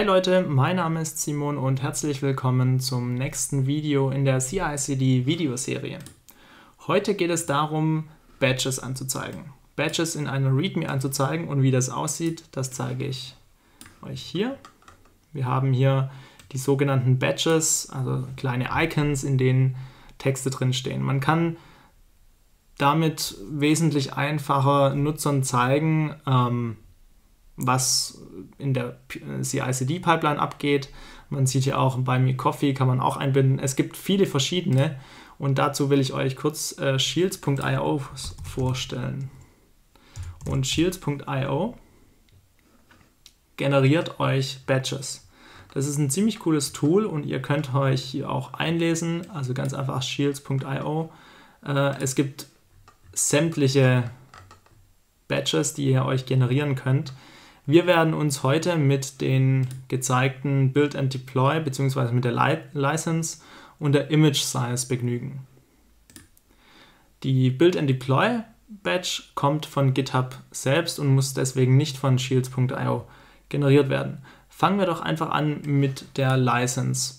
Hi Leute, mein Name ist Simon und herzlich willkommen zum nächsten Video in der CI/CD Videoserie. Heute geht es darum, Badges anzuzeigen. Badges in einer README anzuzeigen, und wie das aussieht, das zeige ich euch hier. Wir haben hier die sogenannten Badges, also kleine Icons, in denen Texte drin stehen. Man kann damit wesentlich einfacher Nutzern zeigen, was in der CI/CD-Pipeline abgeht. Man sieht ja auch bei MeCoffee kann man auch einbinden. Es gibt viele verschiedene, und dazu will ich euch kurz Shields.io vorstellen. Und Shields.io generiert euch Badges. Das ist ein ziemlich cooles Tool und ihr könnt euch hier auch einlesen, also ganz einfach Shields.io. Es gibt sämtliche Badges, die ihr euch generieren könnt. Wir werden uns heute mit den gezeigten Build and Deploy bzw. mit der License und der Image Size begnügen. Die Build and Deploy Badge kommt von GitHub selbst und muss deswegen nicht von Shields.io generiert werden. Fangen wir doch einfach an mit der License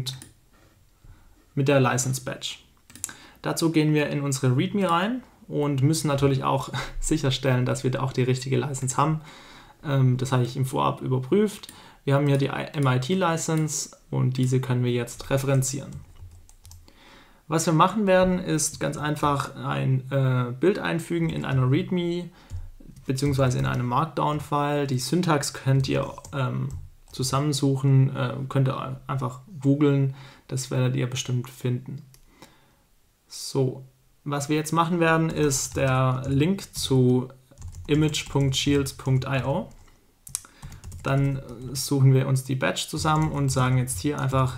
Badge. Dazu gehen wir in unsere README rein und müssen natürlich auch sicherstellen, dass wir da auch die richtige License haben. Das habe ich im Vorab überprüft. Wir haben hier die MIT-License und diese können wir jetzt referenzieren. Was wir machen werden, ist ganz einfach ein Bild einfügen in einer README bzw. in einem Markdown-File. Die Syntax könnt ihr zusammensuchen, könnt ihr einfach googeln, das werdet ihr bestimmt finden. So, was wir jetzt machen werden, ist der Link zu image.shields.io. Dann suchen wir uns die Badge zusammen und sagen jetzt hier einfach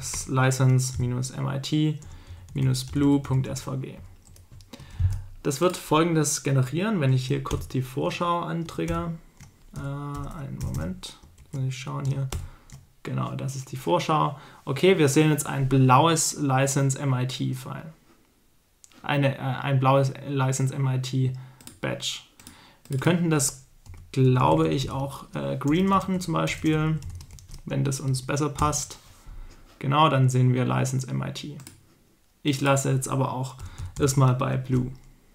license-mit-blue.svg. Das wird Folgendes generieren, wenn ich hier kurz die Vorschau antrigger. Einen Moment, muss ich schauen hier. Genau, das ist die Vorschau. Okay, wir sehen jetzt ein blaues License-MIT-File. Ein blaues License-MIT-Badge. Wir könnten das, glaube ich, auch green machen zum Beispiel, wenn das uns besser passt. Genau, dann sehen wir License MIT. Ich lasse jetzt aber auch erstmal bei Blue.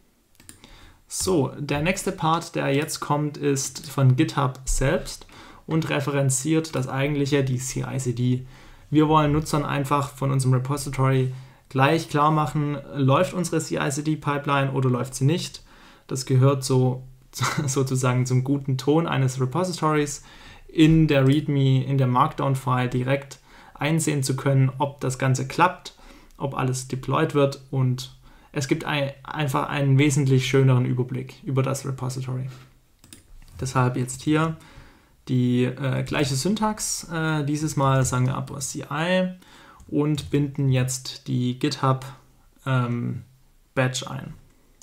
So, der nächste Part, der jetzt kommt, ist von GitHub selbst und referenziert das eigentliche, die CI/CD. Wir wollen Nutzern einfach von unserem Repository gleich klar machen, läuft unsere CI/CD-Pipeline oder läuft sie nicht. Das gehört sozusagen zum guten Ton eines Repositories, in der README, in der Markdown-File direkt einsehen zu können, ob das Ganze klappt, ob alles deployed wird, und es gibt einfach einen wesentlich schöneren Überblick über das Repository. Deshalb jetzt hier die gleiche Syntax, dieses Mal sagen wir aber CI und binden jetzt die GitHub Badge ein.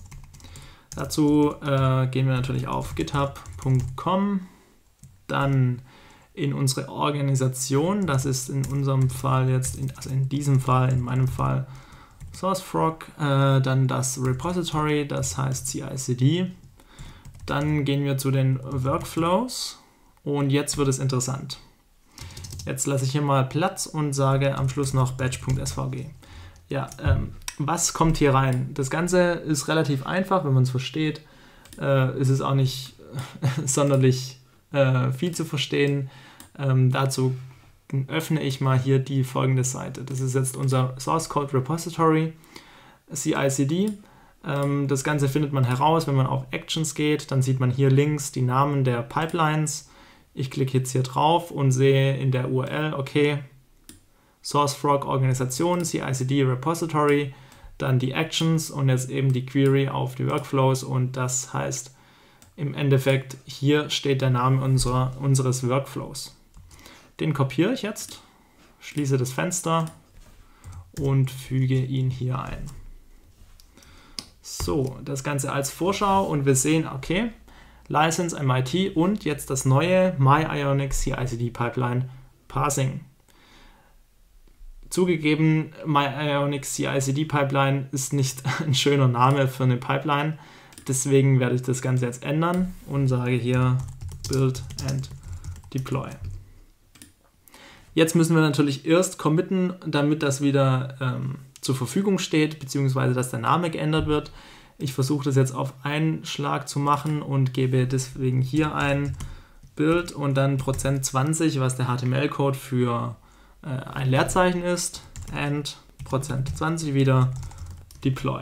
Dazu gehen wir natürlich auf github.com, dann in unsere Organisation, das ist in unserem Fall jetzt, in meinem Fall SourceFrog, dann das Repository, das heißt CI/CD, dann gehen wir zu den Workflows und jetzt wird es interessant. Jetzt lasse ich hier mal Platz und sage am Schluss noch badge.svg. Ja, was kommt hier rein? Das Ganze ist relativ einfach, wenn man es versteht. Ist es auch nicht sonderlich viel zu verstehen. Dazu öffne ich mal hier die folgende Seite. Das ist jetzt unser Source Code Repository, CI/CD. Das Ganze findet man heraus, wenn man auf Actions geht. Dann sieht man hier links die Namen der Pipelines. Ich klicke jetzt hier drauf und sehe in der URL, okay, SourceFrog Organisation, CI/CD Repository, dann die Actions und jetzt eben die Query auf die Workflows, und das heißt im Endeffekt, hier steht der Name unseres Workflows. Den kopiere ich jetzt, schließe das Fenster und füge ihn hier ein. So, das Ganze als Vorschau und wir sehen, okay, License MIT und jetzt das neue MyIonic CI/CD Pipeline Parsing. Zugegeben, MyIonic CI/CD Pipeline ist nicht ein schöner Name für eine Pipeline, deswegen werde ich das Ganze jetzt ändern und sage hier Build and Deploy. Jetzt müssen wir natürlich erst committen, damit das wieder zur Verfügung steht, beziehungsweise dass der Name geändert wird. Ich versuche das jetzt auf einen Schlag zu machen und gebe deswegen hier ein Bild und dann %20, was der HTML-Code für ein Leerzeichen ist, and %20 wieder deploy.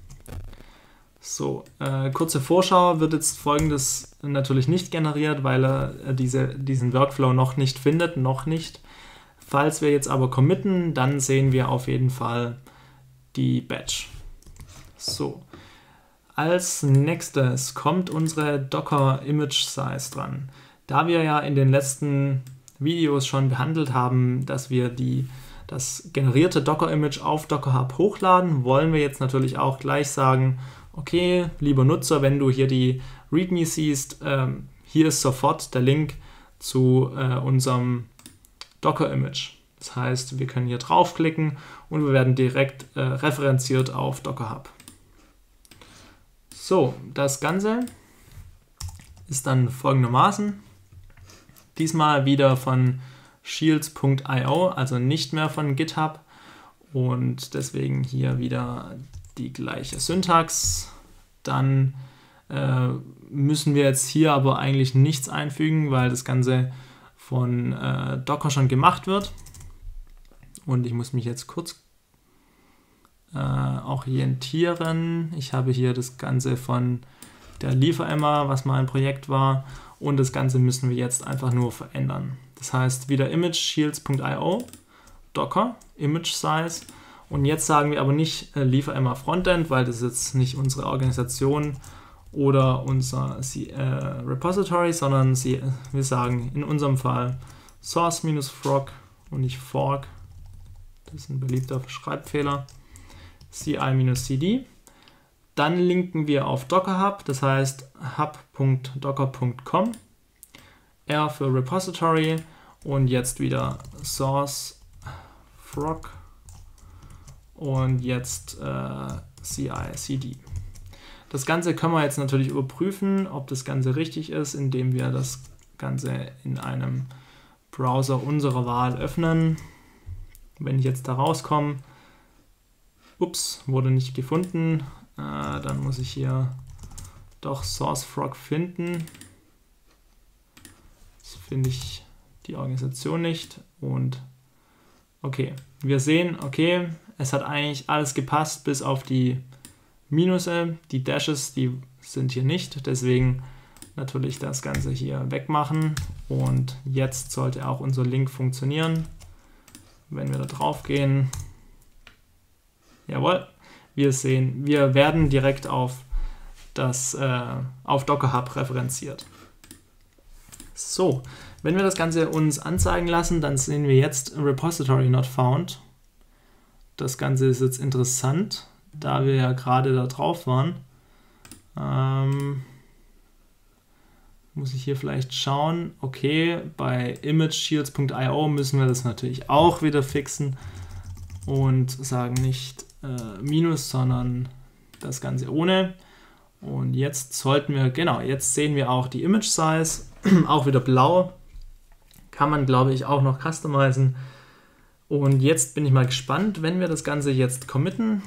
So, kurze Vorschau, wird jetzt Folgendes natürlich nicht generiert, weil er diesen Workflow noch nicht findet, noch nicht. Falls wir jetzt aber committen, dann sehen wir auf jeden Fall die Batch. So, als nächstes kommt unsere Docker Image Size dran. Da wir ja in den letzten Videos schon behandelt haben, dass wir das generierte Docker Image auf Docker Hub hochladen, wollen wir jetzt natürlich auch gleich sagen, okay, lieber Nutzer, wenn du hier die README siehst, hier ist sofort der Link zu unserem Docker-Image. Das heißt, wir können hier draufklicken und wir werden direkt referenziert auf Docker Hub. So, das Ganze ist dann folgendermaßen. Diesmal wieder von shields.io, also nicht mehr von GitHub. Und deswegen hier wieder die gleiche Syntax. Dann müssen wir jetzt hier aber eigentlich nichts einfügen, weil das Ganze von Docker schon gemacht wird. Und ich muss mich jetzt kurz orientieren. Ich habe hier das Ganze von der Lieferemma, was mal ein Projekt war. Und das Ganze müssen wir jetzt einfach nur verändern. Das heißt wieder image shields.io, Docker, Image Size. Und jetzt sagen wir aber nicht Lieferemma Frontend, weil das jetzt nicht unsere Organisation oder unser Repository, sondern wir sagen in unserem Fall source-frog und nicht fork. Das ist ein beliebter Schreibfehler. ci-cd. Dann linken wir auf Docker Hub, das heißt hub.docker.com. R für Repository und jetzt wieder source frog und jetzt ci-cd. Das Ganze können wir jetzt natürlich überprüfen, ob das Ganze richtig ist, indem wir das Ganze in einem Browser unserer Wahl öffnen. Wenn ich jetzt da rauskomme, ups, wurde nicht gefunden, dann muss ich hier doch SourceFrog finden. Jetzt finde ich die Organisation nicht und okay, wir sehen, okay, es hat eigentlich alles gepasst, bis auf die Minusse, die Dashes, die sind hier nicht, deswegen natürlich das Ganze hier wegmachen und jetzt sollte auch unser Link funktionieren. Wenn wir da drauf gehen, jawohl, wir sehen, wir werden direkt auf Docker Hub referenziert. So, wenn wir das Ganze uns anzeigen lassen, dann sehen wir jetzt Repository not found. Das Ganze ist jetzt interessant, da wir ja gerade da drauf waren. Muss ich hier vielleicht schauen, okay, bei imageshields.io müssen wir das natürlich auch wieder fixen und sagen nicht Minus, sondern das Ganze ohne. Und jetzt sollten wir, genau, jetzt sehen wir auch die Image Size, auch wieder blau. Kann man, glaube ich, auch noch customizen. Und jetzt bin ich mal gespannt, wenn wir das Ganze jetzt committen,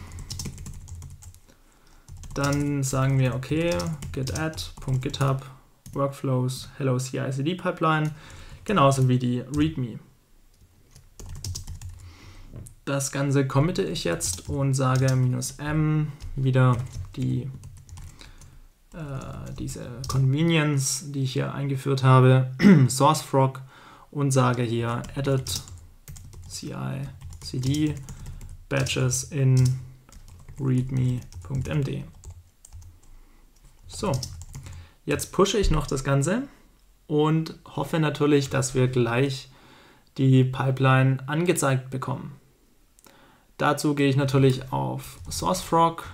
dann sagen wir, okay, git add.github Workflows hello CI/CD Pipeline, genauso wie die README. Das Ganze committe ich jetzt und sage -m, wieder diese Convenience, die ich hier eingeführt habe, SourceFrog und sage hier added CI/CD batches in readme.md. So, jetzt pushe ich noch das Ganze und hoffe natürlich, dass wir gleich die Pipeline angezeigt bekommen. Dazu gehe ich natürlich auf SourceFrog,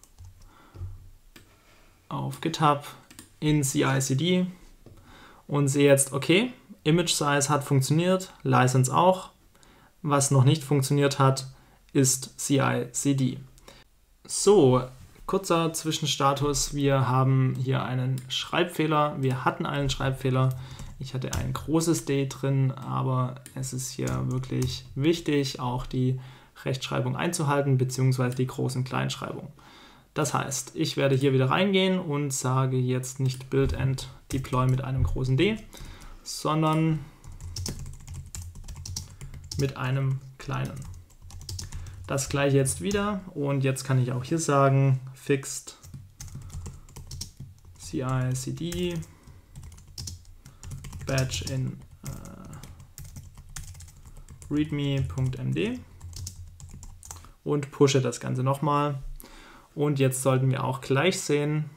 auf GitHub, in CI/CD und sehe jetzt, okay, Image Size hat funktioniert, License auch. Was noch nicht funktioniert hat, ist CI/CD. So, kurzer Zwischenstatus, wir haben hier einen Schreibfehler, wir hatten einen Schreibfehler Ich hatte ein großes D drin, aber es ist hier wirklich wichtig, auch die Rechtschreibung einzuhalten, beziehungsweise die Groß- und Kleinschreibung. Das heißt, ich werde hier wieder reingehen und sage jetzt nicht Build and Deploy mit einem großen D, sondern mit einem kleinen. Das gleiche jetzt wieder und jetzt kann ich auch hier sagen fixed CI/CD batch in readme.md und pushe das Ganze nochmal. Und jetzt sollten wir auch gleich sehen,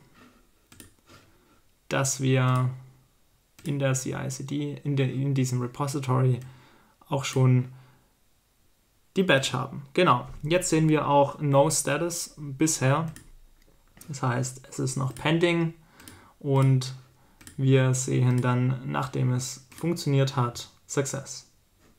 dass wir in der CI/CD, in diesem Repository auch schon die Batch haben. Genau, jetzt sehen wir auch No Status bisher. Das heißt, es ist noch pending und wir sehen dann, nachdem es funktioniert hat, Success.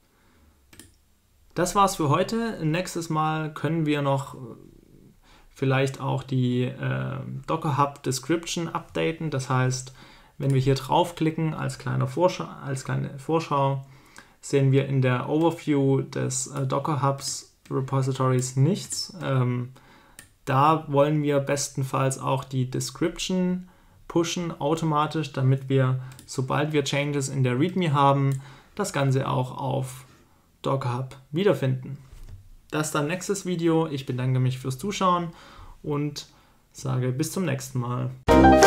Das war's für heute. Nächstes Mal können wir noch vielleicht auch die Docker Hub Description updaten. Das heißt, wenn wir hier draufklicken als kleine Vorschau, sehen wir in der Overview des Docker Hubs Repositories nichts. Da wollen wir bestenfalls auch die Description pushen automatisch, damit wir, sobald wir Changes in der README haben, das Ganze auch auf Docker Hub wiederfinden. Das ist dann nächstes Video. Ich bedanke mich fürs Zuschauen und sage bis zum nächsten Mal.